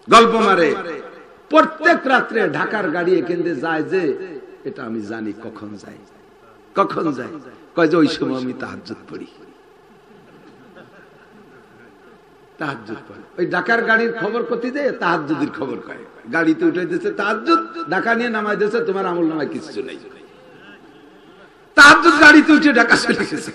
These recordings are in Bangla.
গল্প মারে। প্রত্যেক রাত্রে ঢাকার গাড়ি এখানে যায় যে এটা আমি জানি কখন যায় কয় যে ওই সময় আমি তাহাজ্জুদ পড়ি। ওই ঢাকার গাড়ির খবর করতে যায় তাহাজ্জুদের খবর কয়, গাড়িতে উঠে দিয়েছে তাহাজ্জুদ, ঢাকা নিয়ে নামাই দিয়েছে, তোমার আমল নামায় কিছু নেই। তাহাজ্জুদ গাড়িতে উঠে ঢাকা চলে গেছে।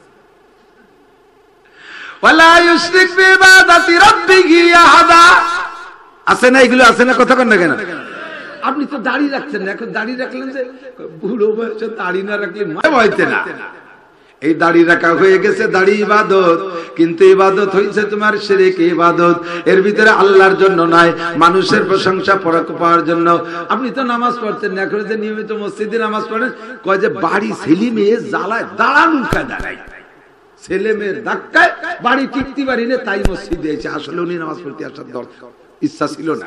ওয়ালা ইউশরিক বিইবাদাতি রাব্বিহি আহাদা। আছে না এগুলো, আছে না? কথা কন না কেন? আপনি তো দাড়ি রাখছেন না, এখন দাড়ি রাখলেন যে বুড়ো বয়সে দাড়ি না রাখলে হইতে না। এই দাড়ি রাখা হয়ে গেছে দাড়ি ইবাদত, কিন্তু ইবাদত হইছে তোমার শিরক ইবাদত। এর ভিতরে আল্লাহর জন্য নয়, মানুষের প্রশংসা পাওয়ার জন্য। আপনি তো নামাজ পড়তেন না, এখন যে নিয়মিত মসজিদে নামাজ পড়েন, কয় যে বাড়ি ছেলে মেয়ে জ্বালায় দাঁড়ানো দাঁড়ায়, ছেলে মেয়ের ধাক্কায় বাড়ি টিকতে পারি না, তাই মসজিদে এসে। আসলে উনি নামাজ পড়তে আসার ইচ্ছা ছিল না।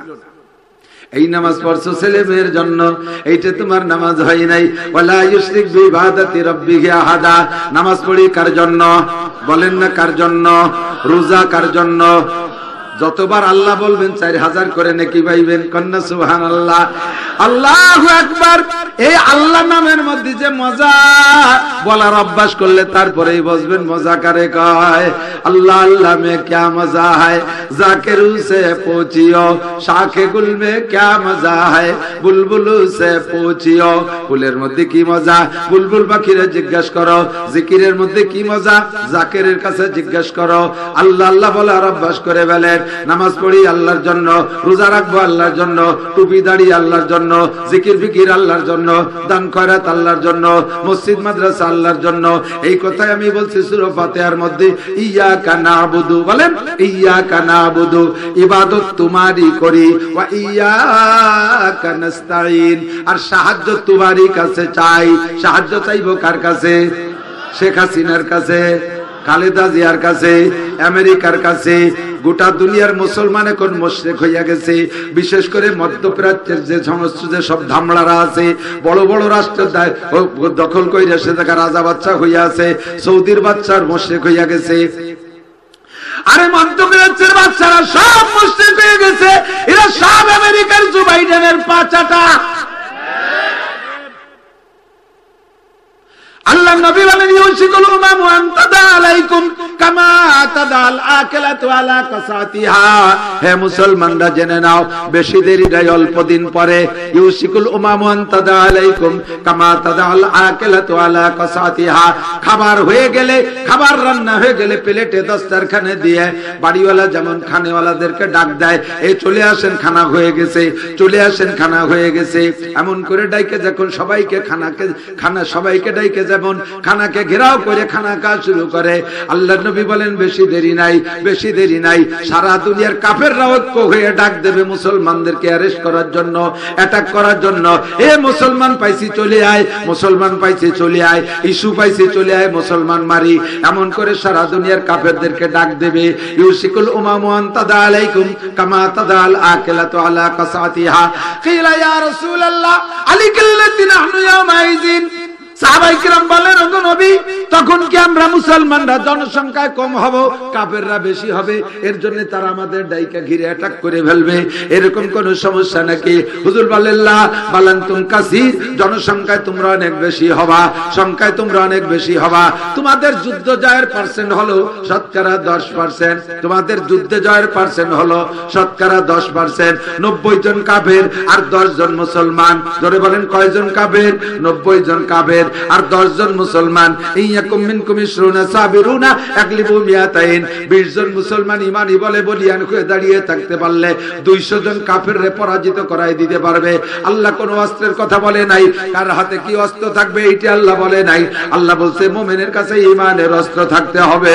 এই নামাজ পড়ছো ছেলে মেয়ের জন্য, এইটা তোমার নামাজ হয় নাই। ওয়ালা ইউশরিক বিইবাদাতি রাব্বিহি আহাদা। নামাজ পড়ি কার জন্য? বলেন না কার জন্য? রোজা কার জন্য? যতবার আল্লাহ বলবেন 4000 করে নেকি পাইবেন। কন্যা সুবহানাল্লাহ, আল্লাহু আকবার। এই আল্লাহ নামের মধ্যে যে মজা, বলার অভ্যাস করলে তারপরেই বুঝবেন মজা কারে কয়। আল্লাহ আল্লাহ মে क्या मजा है, जाकिरू से पूछियो, शाखे गुल में क्या मजा है, बुलबुलू से पूछियो। ফুলের মধ্যে কি মজা, বুলবুল পাখিরে জিজ্ঞেস করো। জিকিরের মধ্যে কি মজা, জাকিরের কাছে জিজ্ঞেস করো। আল্লাহ আল্লাহ বলার অভ্যাস করে ফেলেন। নামাজ পড়ি আল্লাহর জন্য, রোজা রাখবো আল্লাহর জন্য, টুপি দাড়ি আল্লাহর জন্য, জিকির ফিকির আল্লাহর জন্য, দান খয়রাত আল্লাহর জন্য, মসজিদ মাদ্রাসা আল্লাহর জন্য। এই কথাই আমি বলছি সূরা ফাতিহার মধ্যে, ইয়াকা নাবুদু। বলেন ইয়াকা নাবুদু, ইবাদত তোমারই করি, ওয়া ইয়াকা নাস্তাইন, আর সাহায্য তোমারই কাছে চাই। সাহায্য চাইবো কার কাছে? শেখ হাসিনার কাছে, খালেদা জিয়ার কাছে, আমেরিকার কাছে। গোটা দুনিয়ার মুসলমান এখন মুশরিক হইয়া গেছে। বিশেষ করে মধ্যপ্রাচ্যের যে সমস্ত যে সব ধামড়ারা আছে, বড় বড় রাষ্ট্র দখল কইরা সে জায়গা রাজা বাচ্চা হইয়া আছে, সৌদির বাচ্চার মুশরিক হইয়া গেছে। আরে মধ্যপ্রাচ্যের বাচ্চারা সব মুশরিক হয়ে গেছে। এরা সব আমেরিকার জো বাইডেনের পাচাটা। আল্লাহ নবী বলেন, ইউশিকুল উমামু আন তাদা আলাইকুম কামা তাদাল আকিলাতু আলা কাসাতিহা। হে মুসলমানরা জেনে নাও, বেশি দেরি নাই, অল্প দিন পরে ইউশিকুল উমামু আন তাদা আলাইকুম কামা তাদাল আকিলাতু আলা কাসাতিহা। খাবার হয়ে গেলে, খাবার রান্না হয়ে গেলে প্লেটে দস্তরখানে দিয়ে বাড়িওয়ালা যেমন খানেওয়ালাদেরকে ডাক দেয়, এই চলে আসেন খানা হয়ে গেছে, চলে আসেন খানা হয়ে গেছে। এমন করে ডাইকে যখন সবাইকে খানা সবাইকে ডাইকে যেমন খানাকে ঘেরাও করে খানা খাওয়া শুরু করে। আল্লাহর নবী বলেন, বেশি দেরি নাই, বেশি দেরি নাই। সারা দুনিয়ার কাফেররা ঐক্য হয়ে ডাক দেবে মুসলমানদেরকে অ্যারেস্ট করার জন্য, অ্যাটাক করার জন্য। এ মুসলমান পাইছি চলে আয়, মুসলমান পাইছি চলে আয়, ইস্যু পাইছি চলে আয়, মুসলমান মারি। এমন করে সারা দুনিয়ার কাফেরদেরকে ডাক দেবে। ইউশিকুল উমামু আন তাদা আলাইকুম কামা তাদাল আকিলাতু আলা কাসাতিহা। কিলা ইয়া রাসূলুল্লাহ আলিকাল্লাতি নাহনু ইয়াউমাইযিন। সাহাবায়ে কিরাম বলেন, ওগো নবী, তখন কি আমরা মুসলমানরা জনসংখ্যায় কম হব, কাফেররা বেশি হবে, এর জন্য তারা আমাদের ডাইকা ঘিরে অ্যাটাক করে ফেলবে, এরকম কোন সমস্যা নাকি? হুজুর বলেন, লা বালান্তুম কাসীর, জনসংখ্যায় তোমরা অনেক বেশি হবা, সংখ্যায় তোমরা অনেক বেশি হবা। তোমাদের যুদ্ধ জয়ের পার্সেন্ট হলো শতকরা 10%, তোমাদের যুদ্ধে জয়ের পার্সেন্ট হলো শতকরা 10%। 90 জন কাফের আর 10 জন মুসলমান। জোরে বলেন, কয়জন কাফের? 90 জন কাফের আর 10 জন মুসলমান। ইয়াকুম মিনকুম 20 সাবিরুনা আকলিবু মিয়াতাইন। 20 জন মুসলমান ঈমানি বলে বলিয়ান হয়ে দাঁড়িয়ে থাকতে পারলে 200 জন কাফেররে পরাজিত করাই দিতে পারবে। আল্লাহ কোন অস্ত্রের কথা বলে নাই, কার হাতে কি অস্ত্র থাকবে এইটা আল্লাহ বলে নাই। আল্লাহ বলছে মুমিনের কাছে ঈমানের অস্ত্র থাকতে হবে।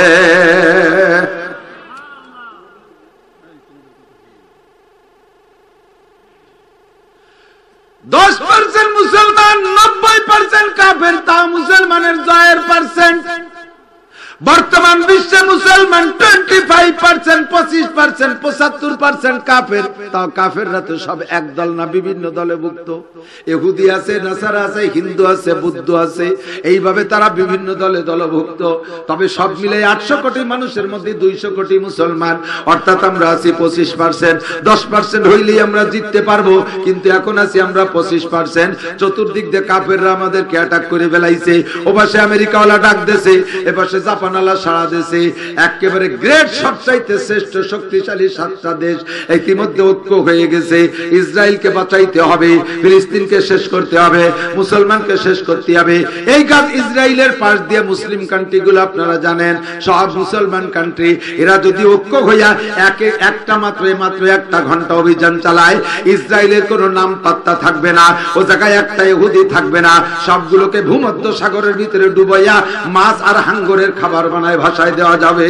10% মুসলমান, 90% কাফের, তা মুসলমানের জয়ের পার্সেন্ট। বর্তমান বিশ্বে মুসলমান 25%, 25%, 75% কাফের। তাও কাফেররা তো সব এক দল না, বিভিন্ন দলে ভুক্ত। ইহুদি আছে, নাসারা আছে, হিন্দু আছে, বৌদ্ধ আছে, এইভাবে তারা বিভিন্ন দলে দলভুক্ত। তবে সব মিলে 800 কোটি মানুষের মধ্যে 200 কোটি মুসলমান, অর্থাৎ আমরা আছি 25%। 10% হইলেই আমরা জিততে পারবো, কিন্তু এখন আছি আমরা 25%। চতুর্দিক দিয়ে কাফেররা আমাদেরকে অ্যাটাক করে ফেলাইছে। ওপাশে আমেরিকাওয়ালা ডাক দিয়েছে, এপাশে জাপান সারা দেশে, একেবারে গ্রেট, সবচাইতে শ্রেষ্ঠ শক্তিশালী 7টা দেশ ইতিমধ্যে ঐক্য হয়ে গেছে। ইসরায়েলকে বাঁচাইতে হবে, ফিলিস্তিনকে শেষ করতে হবে, মুসলমানকে শেষ করতে হবে। এই কাজ ইসরায়েলের পাশ দিয়ে মুসলিম কান্ট্রিগুলো আপনারা জানেন, সব মুসলমান কান্ট্রি, এরা যদি ঐক্য হইয়া মাত্র একটা ঘন্টা অভিযান চালায়, ইসরায়েলের কোনো নাম পাত্তা থাকবে না, ও জায়গায় একটা ইহুদি থাকবে না। সবগুলোকে ভূমধ্য সাগরের ভিতরে ডুবাইয়া মাছ আর হাঙ্গরের খাবার বানায় ভাষায় দেওয়া যাবে।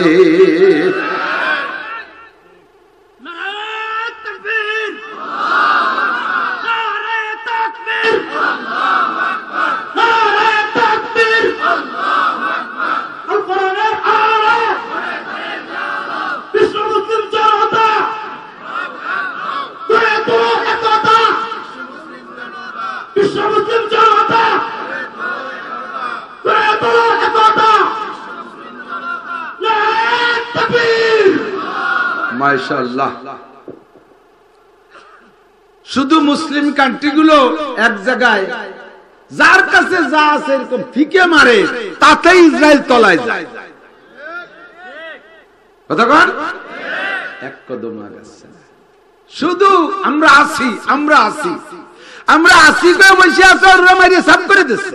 মাশাআল্লাহ। শুধু মুসলিম কান্ট্রিগুলো এক জায়গায়, যার কাছে যা আছে এরকম ফিকে মারে, তাতে ইসরায়েল তলায় যায়। কতক্ষণ এক কদম আগাচ্ছে। শুধু আমরা আসি করে বসে আছে, ওরা মারিয়ে সাফ করে দিচ্ছে।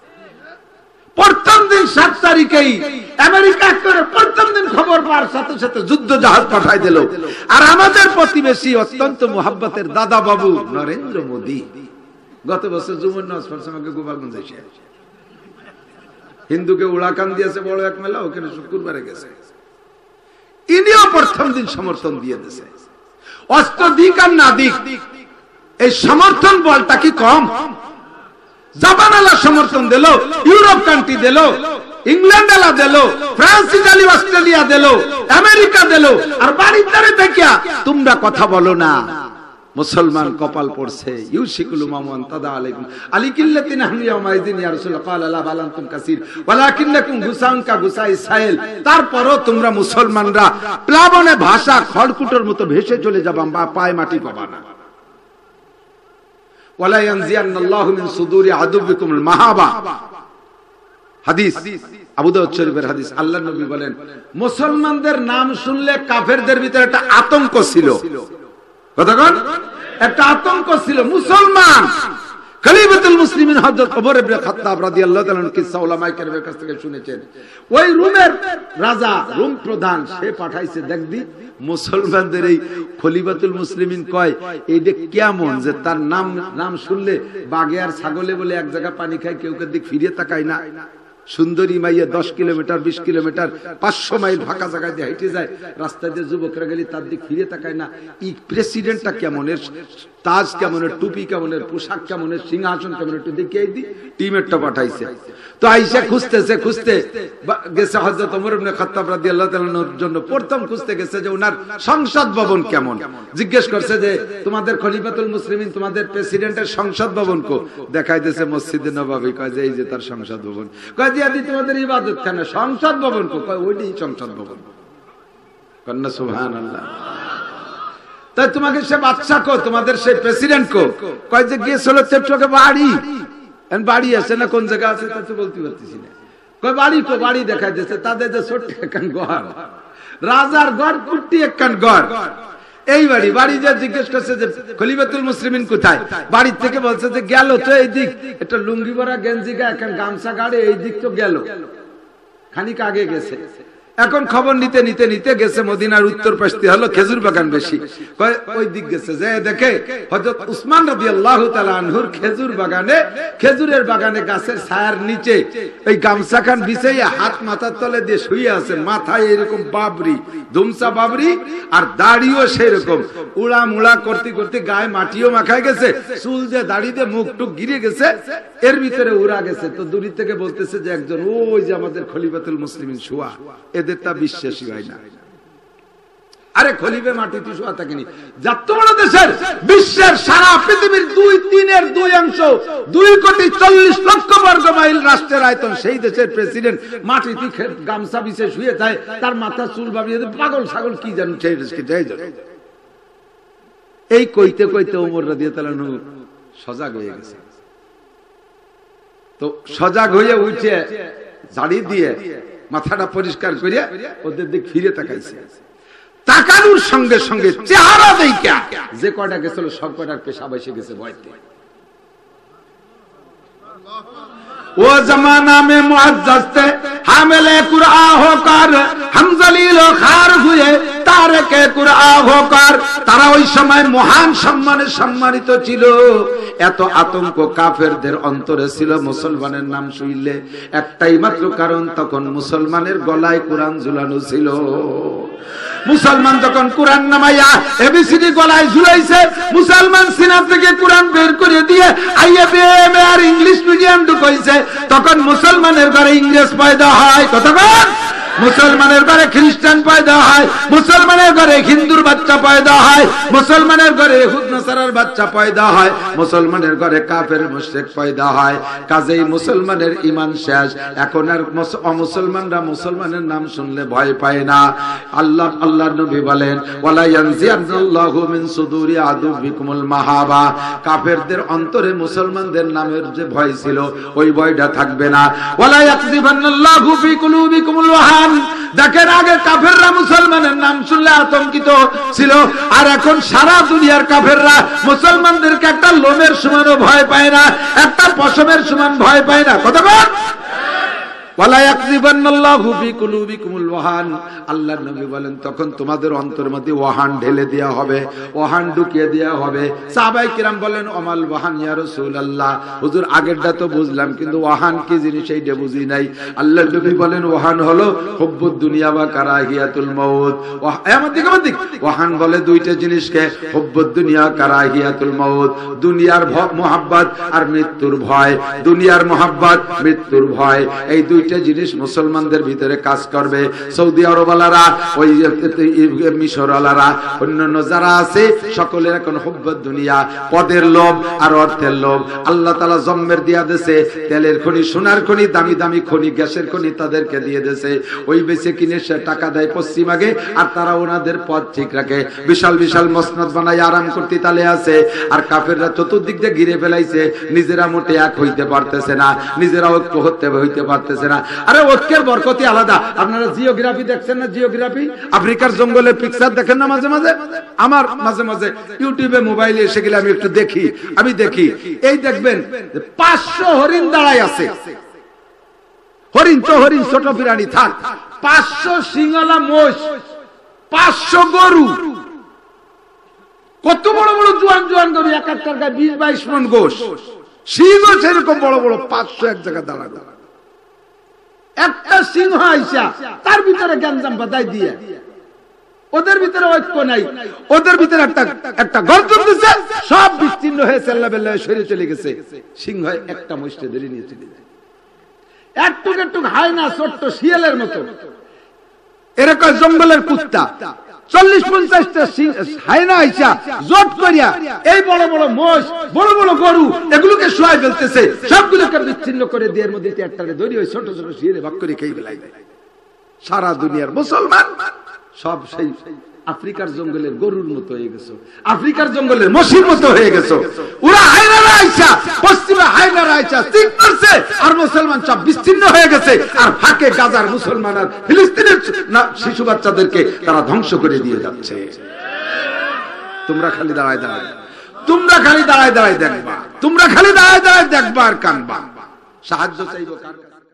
প্রথম দিন 7 তারিখেই আমেরিকা করে প্রথম দিন খবর পাওয়ার সাথে সাথে যুদ্ধ জাহাজ পাঠাই দিল। আর আমাদের প্রতিবেশী অত্যন্ত মোহাব্বতের দাদা বাবু নরেন্দ্র মোদী গত বছর জুমুর নামাজ পড়ছে আমাকে গোপালগঞ্জ এসে, হিন্দুকে উড়াকান দিয়েছে বড় এক মেলা, ওখানে শুক্রবারে গেছে। ইনিও প্রথম দিন সমর্থন দিয়ে দিয়েছে। অস্ত্র দিক আর না দিক, এই সমর্থন বলটা কি কম? জাপান আলা সমর্থন দিল, ইউরোপ কান্ট্রি দিল, ইংল্যান্ড আলা দিল, ফ্রান্স, ইটালি, অস্ট্রেলিয়া দিল, আমেরিকা দিল। আর বাড়ির ধারে দেখিয়া তোমরা কথা বলো না। মুসলমান কপাল পড়ছে। ইউশিকুল মামুন তাদা আলাইকুম আলিকিল্লাতিন হামিয়া মাইদিন ইয়া রাসূলুল্লাহ ক্বালা লা বালানতুম কাসীর ওয়ালাকিন্নাকুম গুসাউন কা গুসাই সাইল। তারপরও তোমরা মুসলমানরা প্লাবনে ভাষা খড়কুটোর মতো ভেসে চলে যাবা, পায়ে মাটি পাবা না। ওয়ালা ইয়ানজিয়ান্নাল্লাহু মিন সুদুরি আদুবিকুমুল মাহাবা, হাদিস আবু দাউদ শরীফের হাদিস। আল্লাহর নবী বলেন, মুসলমানদের নাম শুনলে কাফেরদের ভিতরে একটা আতঙ্ক ছিল। কতক্ষণ একটা আতঙ্ক ছিল। মুসলমান খলিফাতুল মুসলিমিন হযরত ওমর ইবনে খাত্তাব রাদিয়াল্লাহু তাআলা কিসসা উলামায়ে কেরামের কাছ থেকে শুনেছেন। ওই রোমের রাজা, রোম প্রধান, সে পাঠাইছে, দেখবি মুসলমানদের এই খলিফাতুল মুসলিমিন কয় এইটা কেমন যে তার নাম শুনলে বাঘে আর ছাগলে বলে এক জায়গা পানি খায়, কেউ কেউ দিক ফিরে তাকায় না। সুন্দরী মাইয়া 10 কিলোমিটার 20 কিলোমিটার 500 মাইল ফাঁকা জায়গায় দিয়ে হেঁটে যায়, রাস্তা দিয়ে যুবকরা গেলে তার দিক ফিরে তাকায় না। এই প্রেসিডেন্টটা কেমনের, তাজ কেমনের, টুপি কেমনের, পোশাক কেমনের, সিংহাসন কেমন, একটু দেখিয়ে দিই। টিমেরটা পাঠাইছে। তো আইসা খুঁজতে গেছে হযরত ওমর ইবনে খাত্তাব রাদিয়াল্লাহু তাআলার জন্য। প্রথম খুঁজতে গেছে যে ওনার সংসদ ভবন কেমন। জিজ্ঞেস করছে যে তোমাদের খলিফাতুল মুসলিমিন, তোমাদের প্রেসিডেন্টের সংসদ ভবন কো? দেখাই দিয়েছে মসজিদে নববী। কয় যে এই যে তার সংসদ ভবন। কয় যে আদি তোমাদের ইবাদতখানা, সংসদ ভবন কো? কয় ওইটাই সংসদ ভবন। কন্না সুবহানাল্লাহ। তাই তোমাকে সে বাদশা কো, তোমাদের সেই প্রেসিডেন্ট কো? কয় যে গিয়েছিল চট্টগ্রামে বাড়ি। বাড়ি আছে না কোন জায়গা আছে তা তো বলতে পারতেছি না। কয় বাড়ি কো? বাড়ি দেখাই দিয়েছে। তাদের যে ছোট্ট একখান ঘর, রাজার ঘর, কুট্টি একখান ঘর, এই বাড়ি যে জিজ্ঞেস করছে যে খলিফাতুল মুসলিমিন কোথায়? বাড়ির থেকে বলছে যে গেল তো এই দিক, একটা লুঙ্গি পরা গেঞ্জি গায়ে একখান গামছা গাড়ে এই দিক তো গেল, খানিক আগে গেছে। এখন খবর নিতে নিতে নিতে গেছে মদিনার উত্তর পাশ দিয়ে হলো খেজুর বাগান বেশি, ওই দিক গেছে, যে দেখে হযরত উসমান রাদিয়াল্লাহু তাআলা আনহুর খেজুর বাগানে, খেজুরের বাগানে গাছের ছায়ার নিচে এই গামছা খান বিছাইয়া হাত মাথার তলে দিয়ে শুয়ে আছে, মাথায় এরকম বাবরি, ধুমসা বাবরি, আর দাড়িও সেরকম উড়া মুড়া করতে করতে গায়ে মাটিও মাখায় গেছে, চুল দিয়ে দাড়ি দিয়ে মুখ টুক গিরে গেছে, এর ভিতরে উড়া গেছে। তো দূর থেকে বলতেছে যে একজন ওই যে আমাদের খলিফাতুল মুসলিমিন শোয়া, এদের তা বিশ্বাসী হয় না। আরে খলিফা মাটিতে শোয়া থাকেনি, যত বড় দেশের বিশ্বের সারা পৃথিবীর 2/3 2,40,00,000 বর্গ মাইল রাষ্ট্রের আয়তন, সেই দেশের প্রেসিডেন্ট মাটিতে গামছা বিছিয়ে শুয়ে থাকে, তার মাথা চুল বাবিয়ে পাগল ছাগল কি জানো সেই দেশকে যাই জানো। এই কইতে কইতে ওমর রাদিয়াল্লাহু আনহু সজাগ হয়ে গেছে। তো সজাগ হয়ে উঠে ঝাড়ি দিয়ে মাথাটা পরিষ্কার করিয়া ওদের দিক ফিরে তাকাইছে। তাকানোর সঙ্গে সঙ্গে চেহারা দেইখা যে কয়টা গেছিল সব কয়টার পেশাব এসে গেছে ভয়তে। वो जमाना में मुअज्जज थे हामिले कुरआ होकर, हम जलील खार हुए तारके कुरआ होकर। তারা ওই সময় মহান সম্মানে সম্মানিত ছিল। এত আতঙ্ক কাফেরদের অন্তরে ছিল মুসলমানের নাম শুনলে, একটাই মাত্র কারণ, তখন মুসলমানের গলায় কোরআন ঝুলানো ছিল। মুসলমান যখন কোরআন নামাইয়া এবিসিডি গলায় ঝুলাইছে, মুসলমান সিনা থেকে কোরআন বের করে দিয়ে আইএবিএম আর ইংলিশ মিডিয়াম ঢুকাইছে, তখন মুসলমানের ঘরে ইংরেজ পয়দা হয়। কতক্ষণ মুসলমানের ঘরে খ্রিস্টান পয়দা হয়, মুসলমানের ঘরে হিন্দুর বাচ্চা পয়দা হয়, মুসলমানের ঘরে ইহুদ নাসারার বাচ্চা পয়দা হয়, মুসলমানের ঘরে কাফের মুশরিক পয়দা হয়। কাজেই মুসলমানের ঈমান শেষ। এখন আর অমুসলমানরা মুসলমানের নাম শুনলে ভয় পায় না। আল্লাহর নবী বলেন, ওয়ালা ইয়ানজিআল্লাহু মিন সুদুরি আদুবিকুমুল মাহাবা। কাফেরদের অন্তরে মুসলমানদের নামের যে ভয় ছিল, ওই ভয়টা থাকবে না। ওয়ালা ইয়াকযিবান্নাল্লাহু ফি কুলুবিকুমুল ওয়াহান। দেখেন, আগে কাফেররা মুসলমানের নাম শুনলে আতঙ্কিত ছিল, আর এখন সারা দুনিয়ার কাফেররা মুসলমানদেরকে একটা লোমের সমানও ভয় পায় না, একটা পশমের সমান ভয় পায় না। কতক্ষণ ওয়ালা ইয়াকযিবান্নাল্লাহু ফি কুলুবিকুমুল ওয়াহান। আল্লাহর নবী বলেন, তখন তোমাদের অন্তরের মধ্যে ওয়াহান ঢেলে দেয়া হবে, ওয়াহান ঢুকিয়ে দেয়া হবে। সাহাবায়ে কিরাম বলেন, ওমাল ওয়াহান ইয়া রাসূলুল্লাহ, হুজুর আগেরটা তো বুঝলাম, কিন্তু ওয়াহান কি জিনিস এইটা বুঝি নাই। আল্লাহর নবী বলেন, ওয়াহান হলো হুব্বুদ দুনিয়া ওয়া কারাহিয়াতুল মাউত। ওয়াহান বলে দুইটা জিনিসকে, হুব্বুদ দুনিয়া কারাহিয়াতুল মাউত। দুনিয়ার মুহাব্বত আর মৃত্যুর ভয়, দুনিয়ার মুহাব্বত মৃত্যুর ভয়, এই দুই জিনিস মুসলমানদের ভিতরে কাজ করবে। সৌদি আরবালারা, ওই মিশরওয়ালারা, অন্যান্য যারা আছে, সকলের এখন হুব্বুদ দুনিয়া, পদের লোভ আর অর্থের লোভ। আল্লাহ তাআলা জম্মের দিয়া দেশে তেলের খনি, সোনার খনি, দামি দামি খনি, গ্যাসের খনি তাদেরকে দিয়ে দেশে। ওই বেচে কিনে সে টাকা দেয় পশ্চিমাগে, আর তারা ওনাদের পথ ঠিক রাখে। বিশাল বিশাল মসনদ বানায় আরাম করতে তালে আছে। আর কাফেররা চতুর্দিক দিয়ে ঘিরে ফেলাইছে, নিজেরা মোটে এক হইতে পারতেছে না, নিজেরা ঐক্য হইতে পারতেছে না। আরে ঐক্যের বরকতি আলাদা। আপনারা জিওগ্রাফি দেখছেন না? জিওগ্রাফি আফ্রিকার জঙ্গলের পিকচার দেখেন না মাঝে মাঝে? আমার মাঝে মাঝে ইউটিউবে মোবাইলে এসে গেলে আমি একটু দেখি, এই দেখবেন 500 হরিণ দাঁড়ায় আছে। হরিণ তো হরিণ, ছোট প্রাণী থাক, 500 সিংহলা মোষ, 500 গরু, কত বড় বড় জোয়ান জোয়ান গরু, এক একটার গায়ে 20-22 মণ গোশ, সিংহ সেরকম বড় বড় 500 এক জায়গায় দাঁড়ায়। একটা সিংহ আইসা তার ভিতরে গ্যাঞ্জাম বাধাই দিয়ে, ওদের ভিতরে ঐক্য নাই, ওদের ভিতরে একটা গর্জন দিচ্ছে, সব বিচ্ছিন্ন হয়ে চেল্লা বেল্লা সরে চলে গেছে। সিংহ একটা মহিষকে ধরে নিয়ে চলে যায়, একটু একটু হায় না, ছোট্ট শিয়ালের মতো। এরকম জঙ্গলের কুত্তা 40-50টা হায়না আইসা জোট করিয়া এই বড় বড় মোষ, বড় বড় গরু, এগুলোকে শোয়াই ফেলতেছে, সবগুলোকে বিচ্ছিন্ন করে দেয়ের মধ্যে একটারে ধরি ওই ছোট ছোট শিয়ালে ভাগ করে খেয়ে ফেলাই। সারা দুনিয়ার মুসলমান সব সেই আফ্রিকার জঙ্গলের গরুর মতো হয়ে গেছে, আফ্রিকার জঙ্গলের মশির মতো হয়ে গেছে। ওরা হায়নারা আইসা, পশ্চিমে হায়নারা আইসা ঠিক করছে, আর মুসলমান সব বিচ্ছিন্ন হয়ে গেছে। আর ফাঁকে গাজার মুসলমান আর ফিলিস্তিনের শিশু বাচ্চাদেরকে তারা ধ্বংস করে দিয়ে যাচ্ছে। তোমরা খালি দাঁড়ায় দাঁড়ায় দেখবা, তোমরা খালি দাঁড়ায় দাঁড়ায় দেখবা আর কানবা। সাহায্য চাইবো কার কাছে?